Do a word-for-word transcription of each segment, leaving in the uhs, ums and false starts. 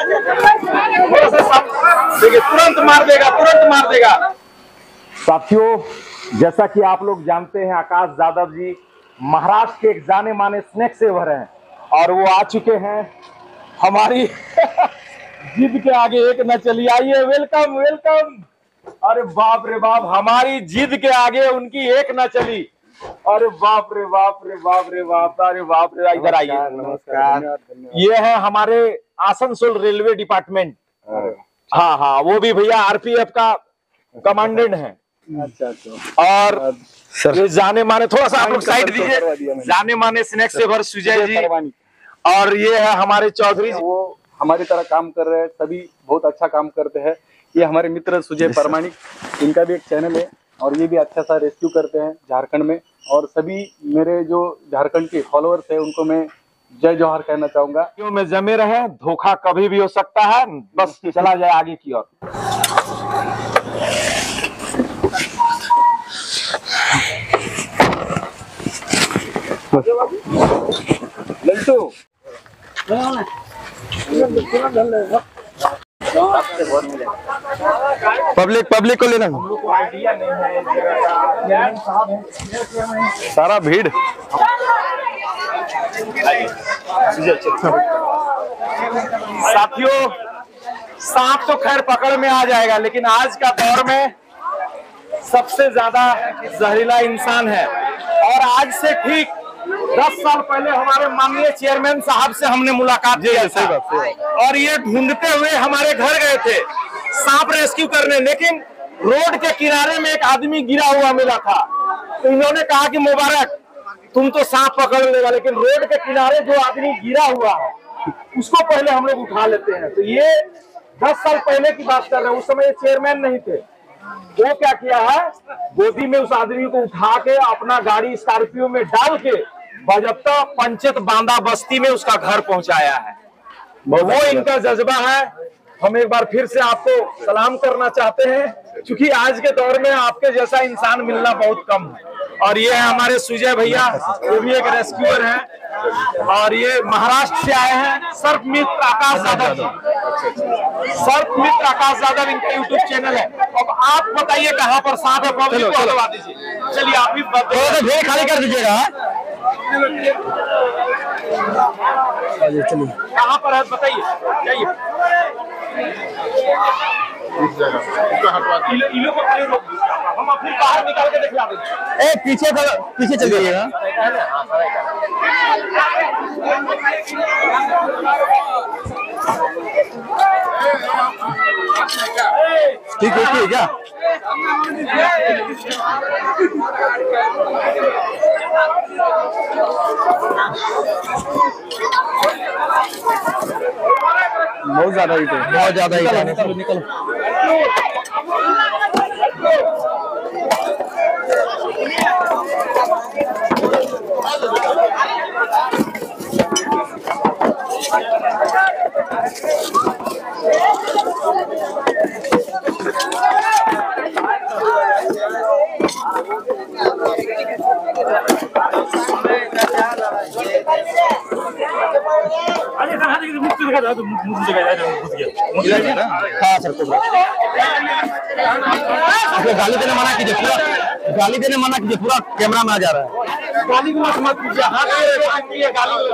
देखिए तुरंत मार देगा, तुरंत मार देगा। साथियों, जैसा कि आप लोग जानते हैं, आकाश यादव जी महाराष्ट्र के एक जाने माने स्नैक सेवर हैं और वो आ चुके हैं हमारी जिद के आगे एक न चली। आइए, वेलकम वेलकम। अरे बाप रे बाप, हमारी जिद के आगे उनकी एक न चली। अरे बाप रे बाप रे बाप रे बाप, अरे बाप रे, इधर आइए। नमस्कार। ये है हमारे आसनसोल रेलवे डिपार्टमेंट। हाँ हाँ, वो भी भैया आरपीएफ का कमांडेंट है। अच्छा अच्छा। और ये जाने माने, थोड़ा सा आप लोग साइड दीजिए, जाने माने स्नैक सेवर सुजय जी। और ये है हमारे चौधरी, वो हमारी तरह काम कर रहे हैं, सभी बहुत अच्छा काम करते हैं। ये हमारे मित्र सुजय परमाणिक, इनका भी एक चैनल है और ये भी अच्छा सा रेस्क्यू करते हैं झारखंड में। और सभी मेरे जो झारखंड के फॉलोअर्स है उनको मैं जय जोहार कहना चाहूंगा। क्यों में जमे रहे, धोखा कभी भी हो सकता है, बस चला जाए आगे की ओर। लल्टू पब्लिक पब्लिक को लेना, सारा भीड़। साथियों, सांप तो खैर पकड़ में आ जाएगा, लेकिन आज का दौर में सबसे ज्यादा जहरीला इंसान है। और आज से ठीक दस साल पहले हमारे माननीय चेयरमैन साहब से हमने मुलाकात की थी और ये ढूंढते हुए हमारे घर गए थे सांप रेस्क्यू करने, लेकिन रोड के किनारे में एक आदमी गिरा हुआ मिला था। तो इन्होंने कहा कि मुबारक, तुम तो सांप पकड़ लेगा, लेकिन रोड के किनारे जो आदमी गिरा हुआ है उसको पहले हम लोग उठा लेते हैं। तो ये दस साल पहले की बात कर रहे हैं, उस समय चेयरमैन नहीं थे। वो क्या किया है, गोदी में उस आदमी को उठा के अपना गाड़ी स्कॉर्पियो में डाल के बजप्ता पंचायत बांदा बस्ती में उसका घर पहुंचाया है। वो इनका जज्बा है। हम एक बार फिर से आपको सलाम करना चाहते हैं, क्योंकि आज के दौर में आपके जैसा इंसान मिलना बहुत कम है। और ये है हमारे सुजय भैया, वो भी एक रेस्क्यूअर हैं और ये महाराष्ट्र से आए हैं। सर्प मित्र आकाश यादव जी, सर्प मित्र आकाश यादव इनका यूट्यूब चैनल है। अब आप बताइए कहाँ पर सांप है, पब्लिक को बता दीजिए। चलिए आप भी भेड़ खाली कर दीजिएगा। चलिए कहाँ पर है बताइए, जाइए। इलो, इलो को खाली रोक दीजिए, हम अपनी बाहर निकाल के दिखला देंगे। ए पीछे पीछे चल जाइएगा। ठीक है, ठीक है। बहुत ज्यादा ही थे, बहुत ज्यादा ही था। निकलो निकलो। हाँ सर, गाली देने मना कीजिए, पूरा गाली देने मना कीजिए, पूरा कैमरा में आ जा रहा है। गाली गुलास मत कीजिए, हाथ में गाली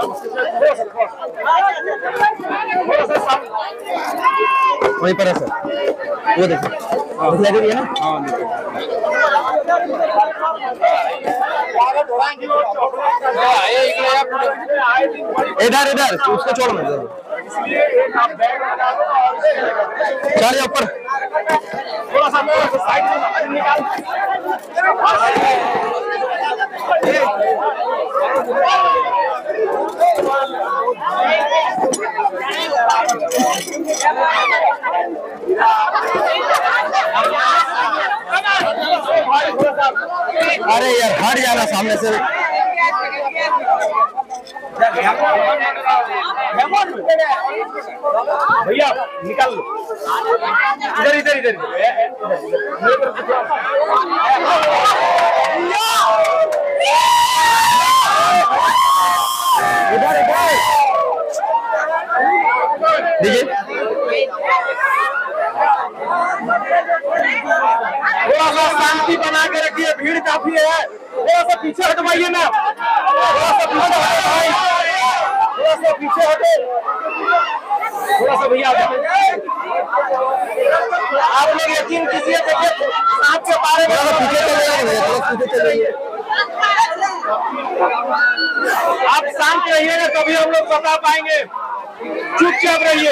वहीं पर है सर, वो देखिए, दिखलाई दे रही है ना। इधर इधर उसको छोड़ मत, चलिए ऊपर थोड़ा सा साइड में निकाल। अरे यार हट जाना सामने से। भैया निकाल लो, इधर इधर इधर इधर इधर दीजिए। थोड़ा सा शांति बना के रखिए, भीड़ काफी है। थोड़ा सा पीछे हटवाइए ना, थोड़ा सा पीछे हटे भाई, थोड़ा सा पीछे हटे, थोड़ा सा भैया। आप लोग यकीन कीजिए, देखिए सांप के बारे में आप शांत रहिएगा तभी हम लोग बता पाएंगे। चुपचाप रहिए।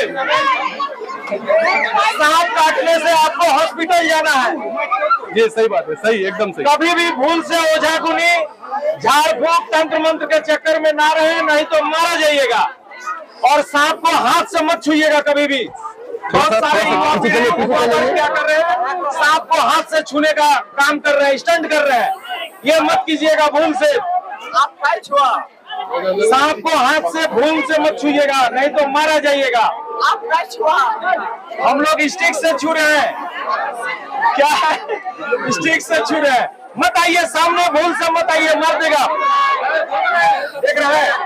सांप काटने से आपको हॉस्पिटल जाना है। ये सही बात है, सही, एकदम सही। कभी भी भूल से ओझा गुनी झाड़ फूक तंत्र मंत्र के चक्कर में ना रहे, नहीं तो मारा जाइएगा। और सांप को हाथ से मत छूइएगा कभी भी। बहुत सारे क्या कर रहे हैं, सांप को हाथ से छूने का काम कर रहे हैं, स्टंट कर रहे हैं। ये मत कीजिएगा भूल से। आप क्या छुआ? सांप को हाथ से भूल से मत छूइएगा, नहीं तो मारा जाइएगा। आप क्या छुआ? हम लोग स्टिक से छू रहे हैं। क्या है? स्टिक से छू रहे हैं। मत आइए सामने, भूल से मत आइए, मार देगा। देख रहे हैं,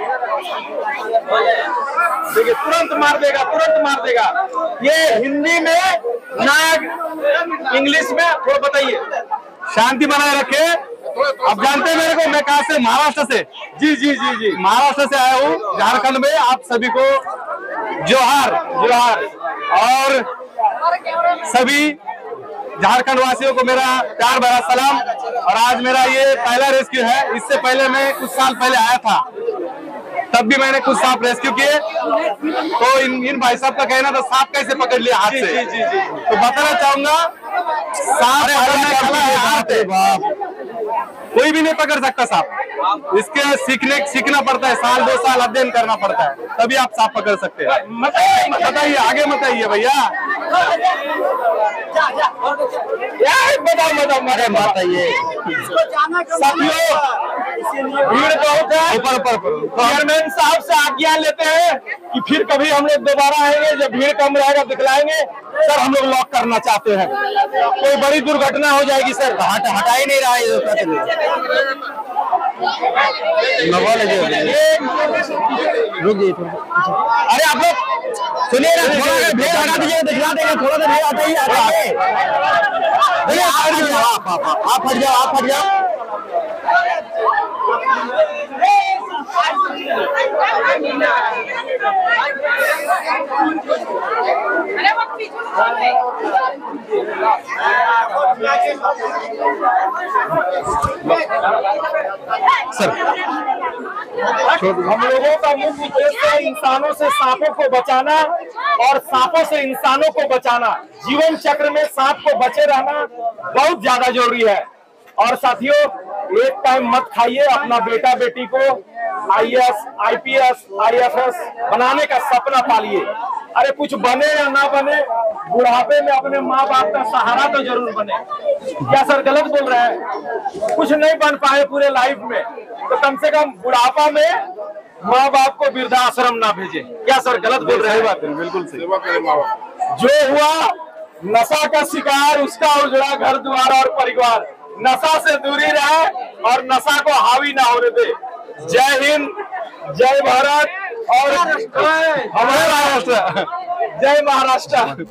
देखिए तुरंत मार देगा, तुरंत मार देगा। ये हिंदी में नाग, इंग्लिश में थोड़ा बताइए। शांति बनाए रखे। आप जानते हैं मेरे को, मैं कहाँ से? महाराष्ट्र से। जी जी जी जी महाराष्ट्र से आया हूँ झारखंड में। आप सभी को जोहार जोहार। और सभी झारखंड वासियों को मेरा प्यार भरा सलाम। और आज मेरा ये पहला रेस्क्यू है। इससे पहले मैं कुछ साल पहले आया था, तब भी मैंने कुछ सांप रेस्क्यू किए। तो इन इन भाई साहब का कहना था सांप कैसे पकड़ लिया हाथ से। जी जी जी तो बताना चाहूंगा, सांप कोई भी नहीं पकड़ सकता सांप। इसके सीखने सीखना पड़ता है, साल दो साल अध्ययन करना पड़ता है, तभी आप सांप पकड़ सकते हैं। बताइए, आगे बताइए भैया। बताओ बताओ बताइए। साथियों, भीड़ बहुत है। ऊपर ऊपर चेयरमैन साहब से आज्ञा लेते हैं कि फिर कभी हम लोग दोबारा आएंगे, जब भीड़ कम रहेगा दिखलाएंगे। सर हम लोग लॉक करना चाहते हैं, कोई बड़ी दुर्घटना हो जाएगी। सर हट हटा ही नहीं रहा है। रुक जाइए थोड़ा। अरे आप लोग सुनिए ना, थोड़ा देर भीड़ हटा दीजिए, दिखला देंगे। थोड़ा देर भीड़ हटाइए, हटाइए। भैया आप हट जाओ, आप आप हट जाओ, आप हट जाओ। सर हम लोगों का मुख्य उद्देश्य है इंसानों से सांपों को बचाना और सांपों से इंसानों को बचाना। जीवन चक्र में सांप को बचे रहना बहुत ज्यादा जरूरी है। और साथियों, एक टाइम मत खाइए। अपना बेटा बेटी को I A S, I P S, I F S बनाने का सपना पालिए। अरे कुछ बने या ना बने, बुढ़ापे में अपने माँ बाप का सहारा तो जरूर बने। क्या सर गलत बोल रहे हैं? कुछ नहीं बन पाए पूरे लाइफ में, तो कम से कम बुढ़ापा में माँ बाप को वृद्धाश्रम ना भेजे। क्या सर गलत बोल रहे हैं? बात है, बिल्कुल सही। जो हुआ नशा का शिकार, उसका उजड़ा घर द्वार और परिवार। नशा से दूरी रहे और नशा को हावी ना होने दे। जय हिंद, जय भारत और हमारे महाराष्ट्र। जय महाराष्ट्र।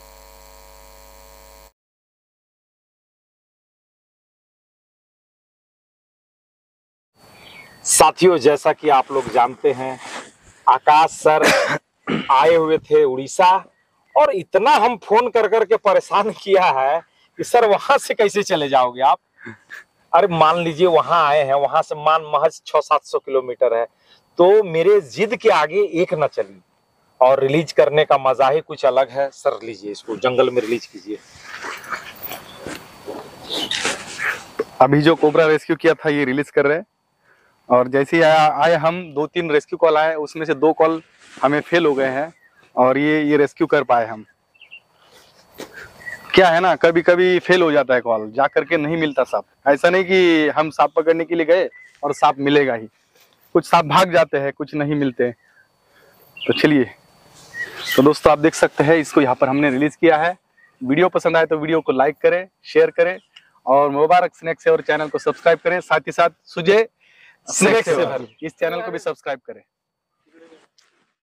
साथियों, जैसा कि आप लोग जानते हैं, आकाश सर आए हुए थे उड़ीसा और इतना हम फोन कर कर के परेशान किया है कि सर वहां से कैसे चले जाओगे आप। अरे मान लीजिए वहां आए हैं, वहां से मान महज छह सात सौ किलोमीटर है, तो मेरे जिद के आगे एक न चली। और रिलीज करने का मजा ही कुछ अलग है। सर लीजिए इसको, जंगल में रिलीज कीजिए। अभी जो कोबरा रेस्क्यू किया था ये रिलीज कर रहे हैं। और जैसे ही आया आए हम दो तीन रेस्क्यू कॉल आए, उसमें से दो कॉल हमें फेल हो गए हैं और ये ये रेस्क्यू कर पाए हम। क्या है ना, कभी कभी फेल हो जाता है कॉल, जा करके नहीं मिलता सांप। ऐसा नहीं कि हम सांप पकड़ने के लिए गए और सांप मिलेगा ही। कुछ सांप भाग जाते हैं, कुछ नहीं मिलते। तो चलिए, तो दोस्तों आप देख सकते हैं इसको यहाँ पर हमने रिलीज किया है। वीडियो पसंद आए तो वीडियो को लाइक करें, शेयर करें और मुबारक स्नैक सेवर चैनल को सब्सक्राइब करें। साथ ही साथ सुजय स्नैक सेवर इस चैनल को भी सब्सक्राइब करें।